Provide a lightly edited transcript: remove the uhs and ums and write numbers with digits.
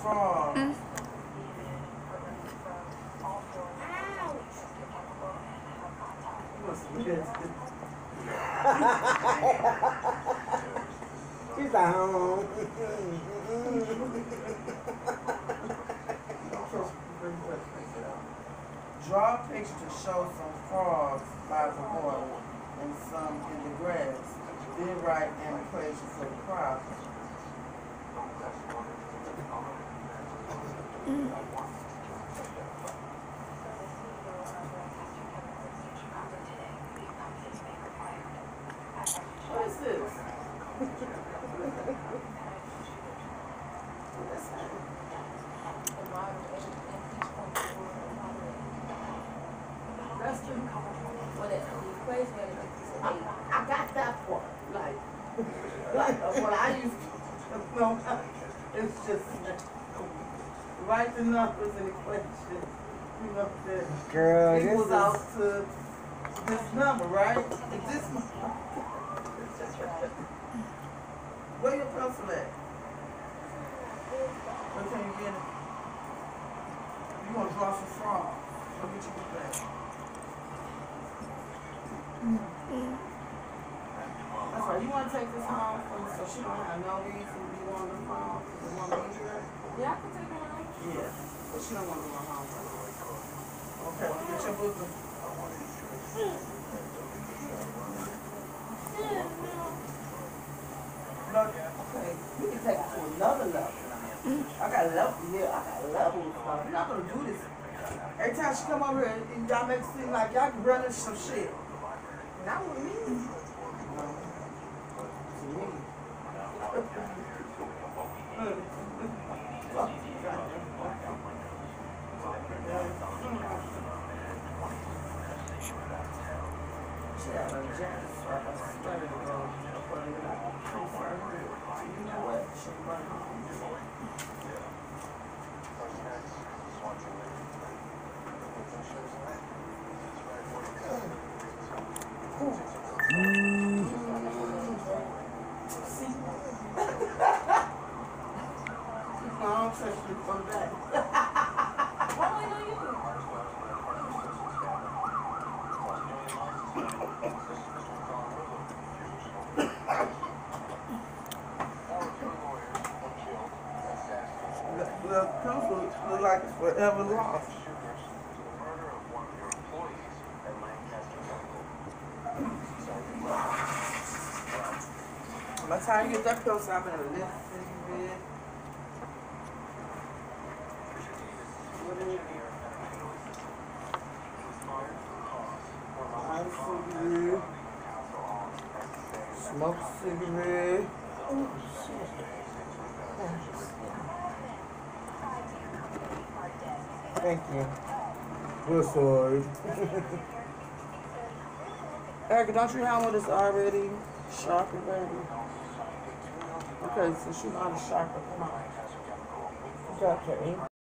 frog. She's at home. Draw a picture to show some frogs by the water and some in the grass. Then write an equation for the problem. What is this? That's the equation. I got that part. Like what I used to know. It's just write the numbers and equations. You know that Girl, equals out to this number, right? It's this number. Where your pencil at? Where can you get it? You gonna draw some frogs. Let me get you that. That's right. You want to take this home so she don't have no reason to be on the phone? You want me to do that? Yeah, I can take it home. Yeah. But she don't want to go home. Okay, well, get your book. Okay, we can take it to another level. I got levels here. I got levels. We're not going to do this. Every time she come over here, y'all make it seem like y'all can run into some shit. Not with me. To me. Yeah, I'm jealous. I started to go. You know what? She'll run home. Mom says she'll come back. Why do I know you? The pencil look like it's forever lost. By the time you get that pencil, I'm gonna lift it. What is it? Cigarette. Smoke cigarette. Oh shit. Thank you. Good story. Erica, don't you have one that's already sharpened, baby? Okay, so she know how to sharpen. Come on. Got your ink.